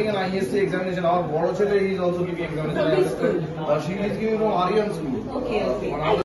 writing an ISC examination. Our Borochele is also giving examination. She is giving from Aryan school. Okay.